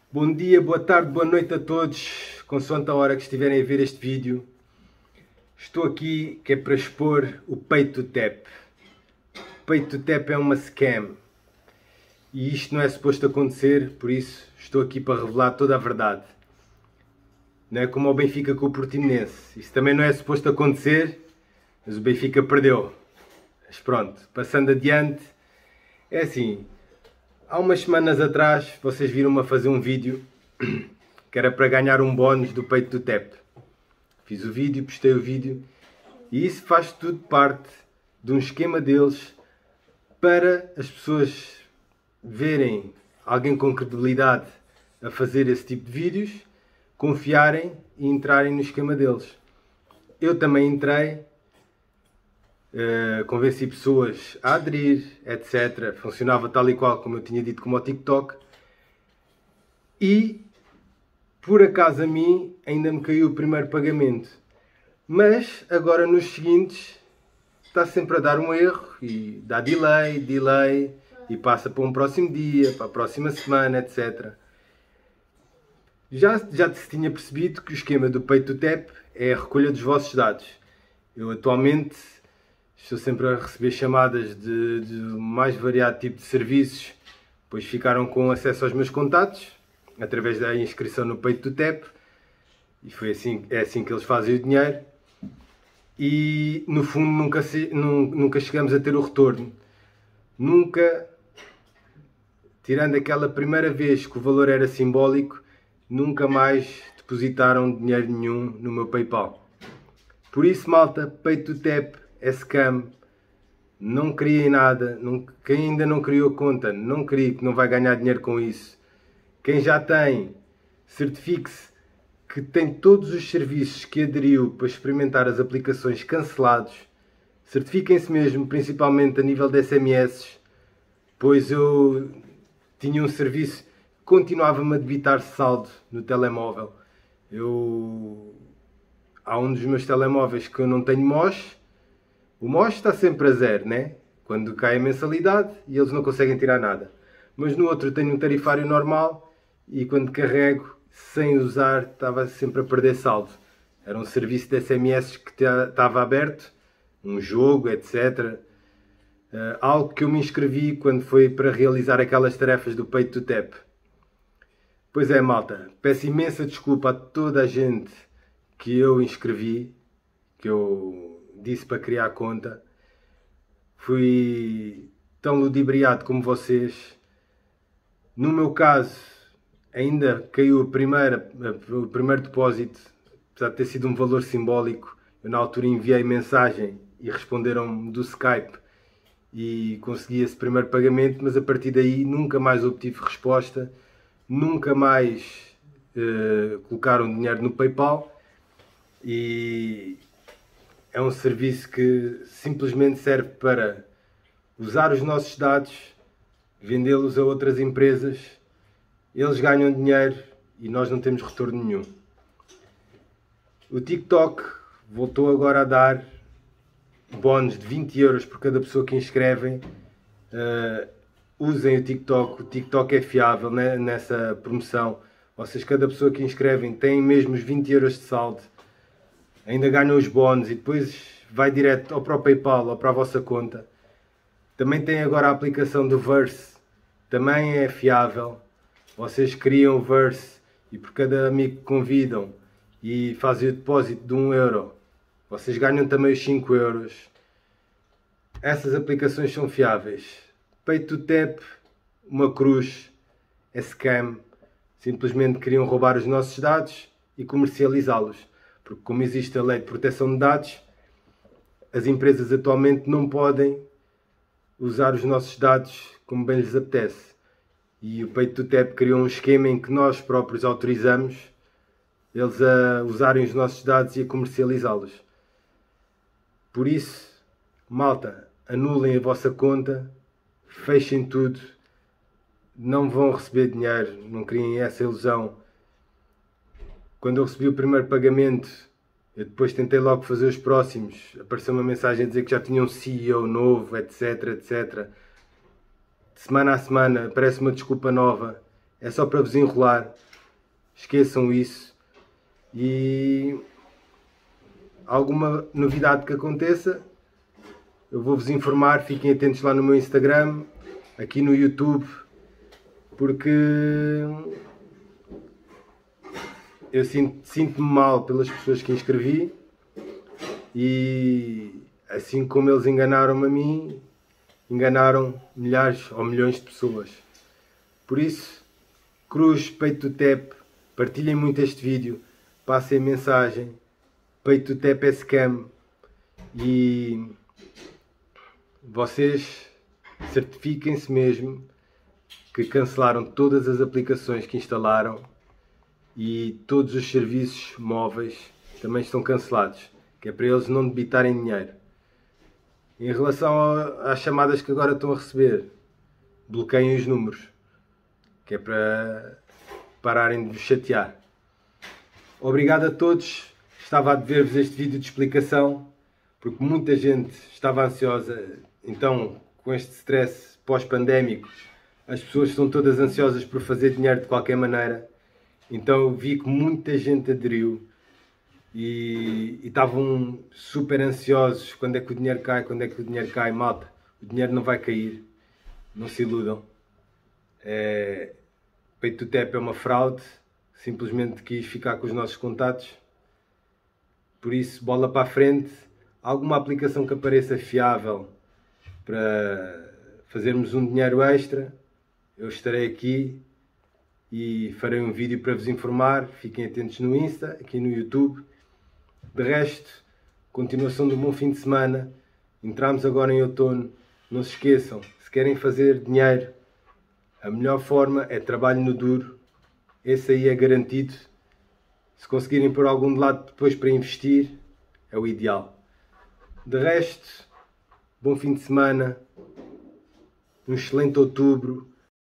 Bom dia, boa tarde, boa noite a todos, consoante a hora que estiverem a ver este vídeo. Estou aqui que é para expor o PayToTap. O PayToTap é uma scam e isto não é suposto acontecer, por isso estou aqui para revelar toda a verdade. Não é como o Benfica com o Portimonense. Isso também não é suposto acontecer, mas o Benfica perdeu. Mas pronto, passando adiante, é assim. Há umas semanas atrás, vocês viram-me a fazer um vídeo que era para ganhar um bónus do PayToTap. Fiz o vídeo, postei o vídeo e isso faz tudo parte de um esquema deles para as pessoas verem alguém com credibilidade a fazer esse tipo de vídeos, confiarem e entrarem no esquema deles. Eu também entrei, convenci pessoas a aderir, etc. Funcionava tal e qual como eu tinha dito, como o TikTok. E, por acaso a mim, ainda me caiu o primeiro pagamento. Mas, agora nos seguintes, está sempre a dar um erro e dá delay, e passa para um próximo dia, para a próxima semana, etc. Já se tinha percebido que o esquema do PayToTap é a recolha dos vossos dados. Eu atualmente estou sempre a receber chamadas de mais variado tipo de serviços, pois ficaram com acesso aos meus contatos, através da inscrição no PayToTap, e é assim que eles fazem o dinheiro, e no fundo nunca chegamos a ter o retorno. Nunca, tirando aquela primeira vez que o valor era simbólico, nunca mais depositaram dinheiro nenhum no meu PayPal. Por isso, malta, PayToTap é scam, não criem nada. Quem ainda não criou conta, não crie, que não vai ganhar dinheiro com isso. Quem já tem, certifique-se que tem todos os serviços que aderiu para experimentar as aplicações cancelados. Certifiquem-se mesmo, principalmente a nível de SMS, pois eu tinha um serviço que continuava-me a debitar saldo no telemóvel. Há um dos meus telemóveis que eu não tenho MOS. O MOS está sempre a zero, né? Quando cai a mensalidade e eles não conseguem tirar nada. Mas no outro tenho um tarifário normal e quando carrego, sem usar, estava sempre a perder saldo. Era um serviço de SMS que estava aberto, um jogo, etc. Algo que eu me inscrevi quando foi para realizar aquelas tarefas do PayToTap. Pois é, malta, peço imensa desculpa a toda a gente que eu inscrevi, que eu disse para criar conta. Fui tão ludibriado como vocês. No meu caso, ainda caiu o primeiro depósito, apesar de ter sido um valor simbólico. Eu na altura enviei mensagem e responderam-me do Skype e consegui esse primeiro pagamento, mas a partir daí nunca mais obtive resposta, nunca mais colocaram dinheiro no PayPal. E é um serviço que simplesmente serve para usar os nossos dados, vendê-los a outras empresas, eles ganham dinheiro e nós não temos retorno nenhum. O TikTok voltou agora a dar bónus de 20 euros por cada pessoa que inscrevem. Usem o TikTok é fiável, né, nessa promoção. Vocês, cada pessoa que inscrevem tem mesmo os 20 euros de saldo. Ainda ganham os bónus e depois vai direto ou para o PayPal ou para a vossa conta. Também tem agora a aplicação do Verse, também é fiável. Vocês criam o Verse e por cada amigo que convidam e fazem o depósito de 1 euro, vocês ganham também os 5 euros. Essas aplicações são fiáveis. PayToTap, uma cruz, é scam. Simplesmente queriam roubar os nossos dados e comercializá-los. Porque como existe a lei de proteção de dados, as empresas atualmente não podem usar os nossos dados como bem lhes apetece. E o PayToTap criou um esquema em que nós próprios autorizamos eles a usarem os nossos dados e a comercializá-los. Por isso, malta, anulem a vossa conta, fechem tudo, não vão receber dinheiro, não criem essa ilusão. Quando eu recebi o primeiro pagamento, eu depois tentei logo fazer os próximos. Apareceu uma mensagem a dizer que já tinha um CEO novo, etc, etc. De semana a semana aparece uma desculpa nova. é só para vos enrolar. Esqueçam isso. E alguma novidade que aconteça, eu vou-vos informar. Fiquem atentos lá no meu Instagram, aqui no YouTube, porque eu sinto-me mal pelas pessoas que inscrevi, e assim como eles enganaram-me a mim, enganaram milhares ou milhões de pessoas. Por isso, cruz, peito do TEP, partilhem muito este vídeo, passem a mensagem, peito do TEP é scam, e vocês certifiquem-se mesmo que cancelaram todas as aplicações que instalaram, e todos os serviços móveis também estão cancelados, que é para eles não debitarem dinheiro. Em relação às chamadas que agora estão a receber, bloqueiem os números, que é para pararem de vos chatear. Obrigado a todos. Estava a dever-vos este vídeo de explicação, porque muita gente estava ansiosa. Então, com este stress pós-pandémico, as pessoas estão todas ansiosas por fazer dinheiro de qualquer maneira. Então eu vi que muita gente aderiu e estavam super ansiosos. Quando é que o dinheiro cai? Quando é que o dinheiro cai? Malta, o dinheiro não vai cair. Não se iludam. Peito do TEP é uma fraude. Simplesmente quis ficar com os nossos contatos. Por isso, bola para a frente. Alguma aplicação que apareça fiável para fazermos um dinheiro extra, eu estarei aqui e farei um vídeo para vos informar. Fiquem atentos no Insta, aqui no YouTube. De resto, continuação de um bom fim de semana. Entramos agora em outono. Não se esqueçam, se querem fazer dinheiro, a melhor forma é trabalho no duro. Esse aí é garantido. Se conseguirem pôr algum de lado depois para investir, é o ideal. De resto, bom fim de semana, um excelente outubro.